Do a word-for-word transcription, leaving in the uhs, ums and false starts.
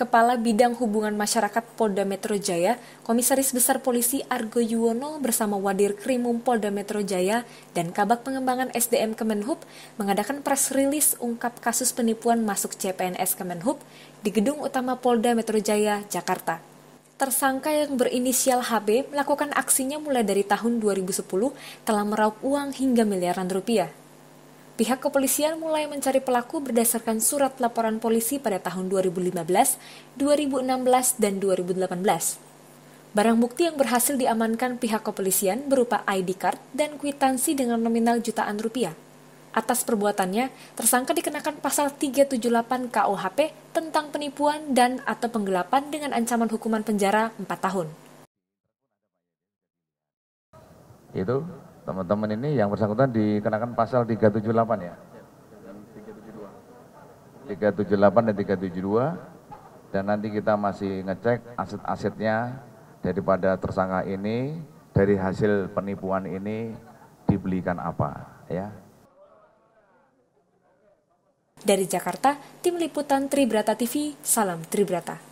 Kepala Bidang Hubungan Masyarakat Polda Metro Jaya, Komisaris Besar Polisi Argo Yuwono bersama Wadir Krimum Polda Metro Jaya dan Kabag Pengembangan S D M Kemenhub mengadakan press release ungkap kasus penipuan masuk C P N S Kemenhub di Gedung Utama Polda Metro Jaya, Jakarta. Tersangka yang berinisial H B melakukan aksinya mulai dari tahun dua ribu sepuluh telah meraup uang hingga miliaran rupiah. Pihak kepolisian mulai mencari pelaku berdasarkan surat laporan polisi pada tahun dua ribu lima belas, dua ribu enam belas, dan dua ribu delapan belas. Barang bukti yang berhasil diamankan pihak kepolisian berupa I D card dan kwitansi dengan nominal jutaan rupiah. Atas perbuatannya, tersangka dikenakan pasal tiga tujuh delapan K U H P tentang penipuan dan atau penggelapan dengan ancaman hukuman penjara empat tahun. Itu teman-teman ini yang bersangkutan dikenakan pasal tiga tujuh delapan ya? tiga tujuh delapan dan tiga tujuh dua, dan nanti kita masih ngecek aset-asetnya daripada tersangka ini, dari hasil penipuan ini dibelikan apa ya. Dari Jakarta, Tim Liputan Tribrata T V, salam Tribrata.